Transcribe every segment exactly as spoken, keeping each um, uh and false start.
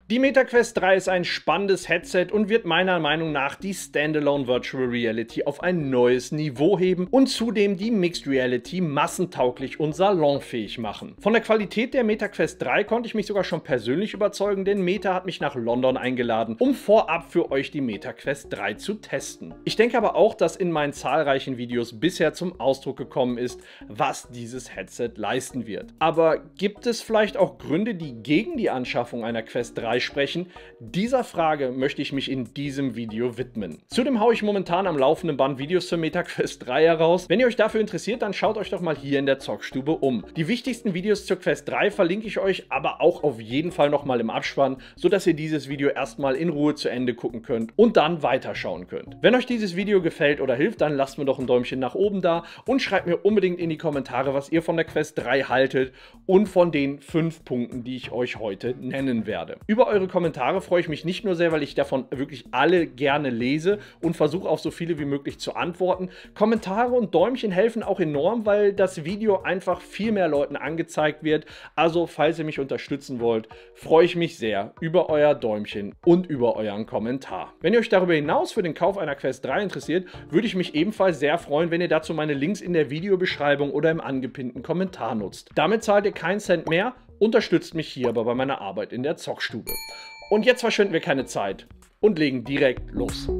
Die MetaQuest drei ist ein spannendes Headset und wird meiner Meinung nach die Standalone Virtual Reality auf ein neues Niveau heben und zudem die Mixed Reality massentauglich und salonfähig machen. Von der Qualität der MetaQuest drei konnte ich mich sogar schon persönlich überzeugen, denn Meta hat mich nach London eingeladen, um vorab für euch die MetaQuest drei zu testen. Ich denke aber auch, dass in meinen zahlreichen Videos bisher zum Ausdruck gekommen ist, was dieses Headset leisten wird. Aber gibt es vielleicht auch Gründe, die gegen die Anschaffung einer Quest drei sprechen? Dieser Frage möchte ich mich in diesem Video widmen. Zudem haue ich momentan am laufenden Band Videos zur MetaQuest drei heraus. Wenn ihr euch dafür interessiert, dann schaut euch doch mal hier in der Zockstube um. Die wichtigsten Videos zur Quest drei verlinke ich euch aber auch auf jeden Fall nochmal im Abspann, sodass ihr dieses Video erstmal in Ruhe zu Ende gucken könnt und dann weiterschauen könnt. Wenn euch dieses Video gefällt oder hilft, dann lasst mir doch ein Däumchen nach oben da und schreibt mir unbedingt in die Kommentare, was ihr von der Quest drei haltet und von den fünf Punkten, die ich euch heute nennen werde. Über eure Kommentare freue ich mich nicht nur sehr, weil ich davon wirklich alle gerne lese und versuche auf so viele wie möglich zu antworten. Kommentare und Däumchen helfen auch enorm, weil das Video einfach viel mehr Leuten angezeigt wird. Also, falls ihr mich unterstützen wollt, freue ich mich sehr über euer Däumchen und über euren Kommentar. Wenn ihr euch darüber hinaus für den Kauf einer Quest drei interessiert, würde ich mich ebenfalls sehr freuen, wenn ihr dazu meine Links in der Videobeschreibung oder im angepinnten Kommentar nutzt. Damit zahlt ihr keinen Cent mehr, unterstützt mich hier aber bei meiner Arbeit in der Zockstube. Und jetzt verschwenden wir keine Zeit und legen direkt los.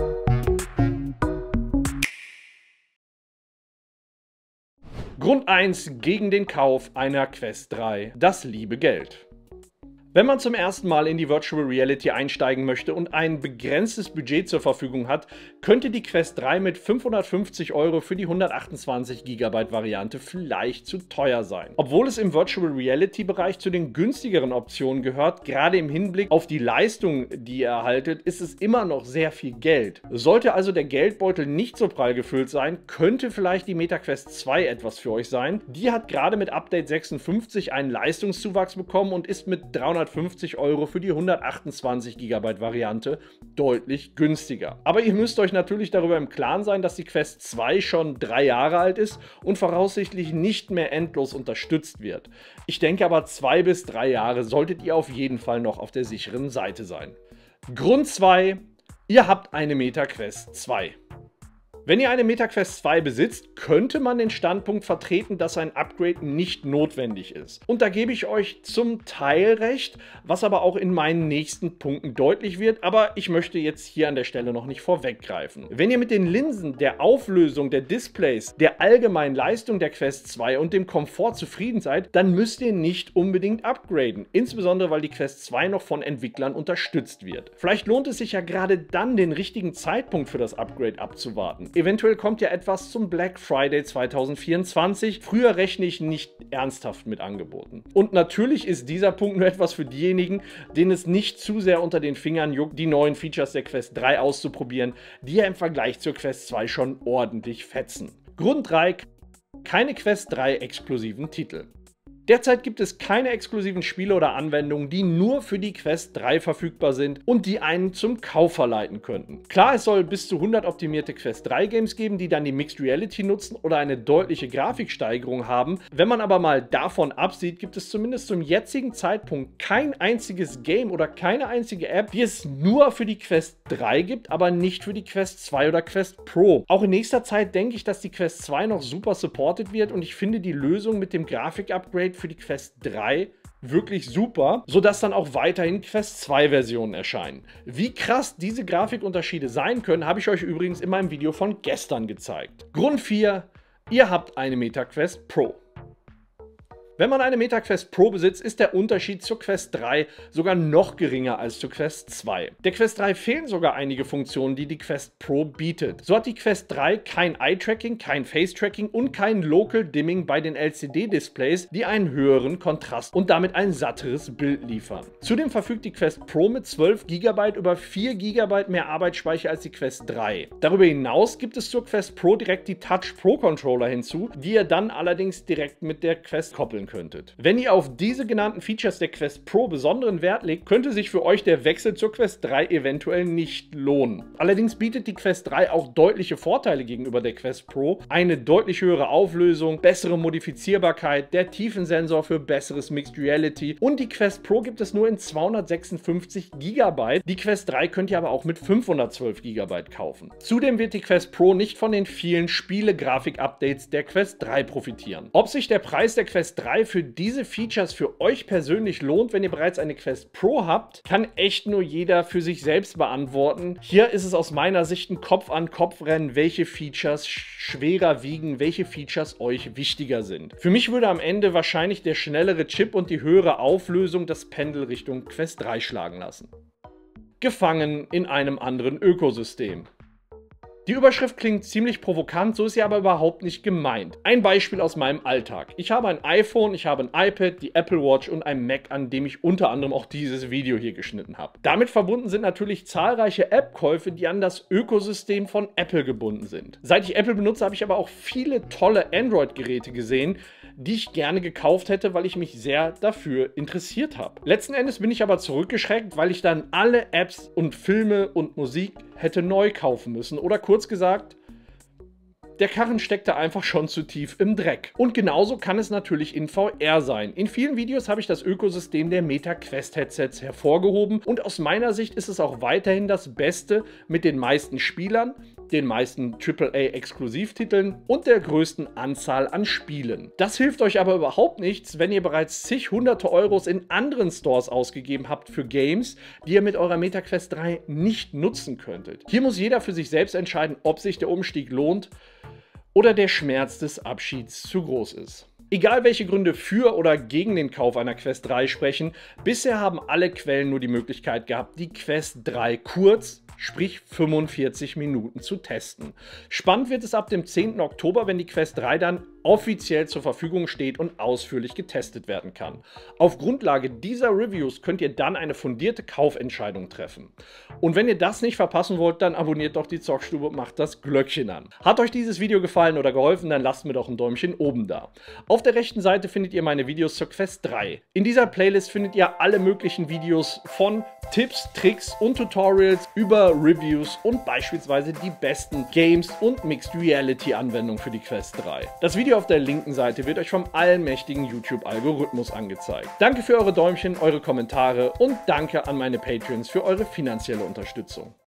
Grund eins gegen den Kauf einer Quest drei: das liebe Geld. Wenn man zum ersten Mal in die Virtual Reality einsteigen möchte und ein begrenztes Budget zur Verfügung hat, könnte die Quest drei mit fünfhundertfünfzig Euro für die hundertachtundzwanzig Gigabyte Variante vielleicht zu teuer sein. Obwohl es im Virtual Reality Bereich zu den günstigeren Optionen gehört, gerade im Hinblick auf die Leistung, die ihr erhaltet, ist es immer noch sehr viel Geld. Sollte also der Geldbeutel nicht so prall gefüllt sein, könnte vielleicht die MetaQuest zwei etwas für euch sein. Die hat gerade mit Update sechsundfünfzig einen Leistungszuwachs bekommen und ist mit dreihundertfünfzig Euro für die hundertachtundzwanzig Gigabyte Variante deutlich günstiger. Aber ihr müsst euch natürlich darüber im Klaren sein, dass die Quest zwei schon drei Jahre alt ist und voraussichtlich nicht mehr endlos unterstützt wird. Ich denke aber, zwei bis drei Jahre solltet ihr auf jeden Fall noch auf der sicheren Seite sein. Grund zwei: Ihr habt eine MetaQuest zwei. Wenn ihr eine MetaQuest zwei besitzt, könnte man den Standpunkt vertreten, dass ein Upgrade nicht notwendig ist. Und da gebe ich euch zum Teil recht, was aber auch in meinen nächsten Punkten deutlich wird, aber ich möchte jetzt hier an der Stelle noch nicht vorweggreifen. Wenn ihr mit den Linsen, der Auflösung, der Displays, der allgemeinen Leistung der Quest zwei und dem Komfort zufrieden seid, dann müsst ihr nicht unbedingt upgraden, insbesondere weil die Quest zwei noch von Entwicklern unterstützt wird. Vielleicht lohnt es sich ja gerade dann, den richtigen Zeitpunkt für das Upgrade abzuwarten. Eventuell kommt ja etwas zum Black Friday zweitausendvierundzwanzig. Früher rechne ich nicht ernsthaft mit Angeboten. Und natürlich ist dieser Punkt nur etwas für diejenigen, denen es nicht zu sehr unter den Fingern juckt, die neuen Features der Quest drei auszuprobieren, die ja im Vergleich zur Quest zwei schon ordentlich fetzen. Grund drei: keine Quest drei exklusiven Titel. Derzeit gibt es keine exklusiven Spiele oder Anwendungen, die nur für die Quest drei verfügbar sind und die einen zum Kauf verleiten könnten. Klar, es soll bis zu hundert optimierte Quest drei Games geben, die dann die Mixed Reality nutzen oder eine deutliche Grafiksteigerung haben. Wenn man aber mal davon absieht, gibt es zumindest zum jetzigen Zeitpunkt kein einziges Game oder keine einzige App, die es nur für die Quest drei gibt, aber nicht für die Quest zwei oder Quest Pro. Auch in nächster Zeit denke ich, dass die Quest zwei noch super supported wird und ich finde die Lösung mit dem Grafik-Upgrade für die Quest drei wirklich super, sodass dann auch weiterhin Quest zwei Versionen erscheinen. Wie krass diese Grafikunterschiede sein können, habe ich euch übrigens in meinem Video von gestern gezeigt. Grund vier: Ihr habt eine MetaQuest Pro. Wenn man eine MetaQuest Pro besitzt, ist der Unterschied zur Quest drei sogar noch geringer als zur Quest zwei. Der Quest drei fehlen sogar einige Funktionen, die die Quest Pro bietet. So hat die Quest drei kein Eye-Tracking, kein Face-Tracking und kein Local Dimming bei den L C D-Displays, die einen höheren Kontrast und damit ein satteres Bild liefern. Zudem verfügt die Quest Pro mit zwölf Gigabyte über vier Gigabyte mehr Arbeitsspeicher als die Quest drei. Darüber hinaus gibt es zur Quest Pro direkt die Touch Pro Controller hinzu, die ihr dann allerdings direkt mit der Quest koppeln könnt. könntet. Wenn ihr auf diese genannten Features der Quest Pro besonderen Wert legt, könnte sich für euch der Wechsel zur Quest drei eventuell nicht lohnen. Allerdings bietet die Quest drei auch deutliche Vorteile gegenüber der Quest Pro. Eine deutlich höhere Auflösung, bessere Modifizierbarkeit, der Tiefensensor für besseres Mixed Reality und die Quest Pro gibt es nur in zweihundertsechsundfünfzig Gigabyte. Die Quest drei könnt ihr aber auch mit fünfhundertzwölf Gigabyte kaufen. Zudem wird die Quest Pro nicht von den vielen Spiele-Grafik-Updates der Quest drei profitieren. Ob sich der Preis der Quest drei für diese Features für euch persönlich lohnt, wenn ihr bereits eine Quest Pro habt, kann echt nur jeder für sich selbst beantworten. Hier ist es aus meiner Sicht ein Kopf-an-Kopf-Rennen, welche Features schwerer wiegen, welche Features euch wichtiger sind. Für mich würde am Ende wahrscheinlich der schnellere Chip und die höhere Auflösung das Pendel Richtung Quest drei schlagen lassen. Gefangen in einem anderen Ökosystem. Die Überschrift klingt ziemlich provokant, so ist sie aber überhaupt nicht gemeint. Ein Beispiel aus meinem Alltag. Ich habe ein iPhone, ich habe ein iPad, die Apple Watch und ein Mac, an dem ich unter anderem auch dieses Video hier geschnitten habe. Damit verbunden sind natürlich zahlreiche App-Käufe, die an das Ökosystem von Apple gebunden sind. Seit ich Apple benutze, habe ich aber auch viele tolle Android-Geräte gesehen, die ich gerne gekauft hätte, weil ich mich sehr dafür interessiert habe. Letzten Endes bin ich aber zurückgeschreckt, weil ich dann alle Apps und Filme und Musik hätte neu kaufen müssen. Oder kurz gesagt, der Karren steckte einfach schon zu tief im Dreck. Und genauso kann es natürlich in V R sein. In vielen Videos habe ich das Ökosystem der Meta Quest Headsets hervorgehoben und aus meiner Sicht ist es auch weiterhin das Beste mit den meisten Spielern, den meisten Triple A Exklusivtiteln und der größten Anzahl an Spielen. Das hilft euch aber überhaupt nichts, wenn ihr bereits zig hunderte Euros in anderen Stores ausgegeben habt für Games, die ihr mit eurer Meta Quest drei nicht nutzen könntet. Hier muss jeder für sich selbst entscheiden, ob sich der Umstieg lohnt oder der Schmerz des Abschieds zu groß ist. Egal welche Gründe für oder gegen den Kauf einer Quest drei sprechen, bisher haben alle Quellen nur die Möglichkeit gehabt, die Quest drei kurz, sprich fünfundvierzig Minuten zu testen. Spannend wird es ab dem zehnten Oktober, wenn die Quest drei dann offiziell zur Verfügung steht und ausführlich getestet werden kann. Auf Grundlage dieser Reviews könnt ihr dann eine fundierte Kaufentscheidung treffen. Und wenn ihr das nicht verpassen wollt, dann abonniert doch die Zockstube und macht das Glöckchen an. Hat euch dieses Video gefallen oder geholfen, dann lasst mir doch ein Däumchen oben da. Auf der rechten Seite findet ihr meine Videos zur Quest drei. In dieser Playlist findet ihr alle möglichen Videos von Tipps, Tricks und Tutorials über Reviews und beispielsweise die besten Games und Mixed Reality Anwendungen für die Quest drei. Das Video auf der linken Seite wird euch vom allmächtigen YouTube-Algorithmus angezeigt. Danke für eure Däumchen, eure Kommentare und danke an meine Patreons für eure finanzielle Unterstützung.